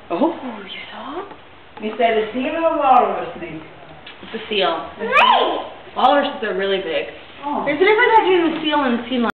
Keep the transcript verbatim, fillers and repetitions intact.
Oh, you saw? You said a seal or a walrus, Nick? It's a seal. Right. Walruses are really big. Oh. There's a difference between a seal and a sea lion.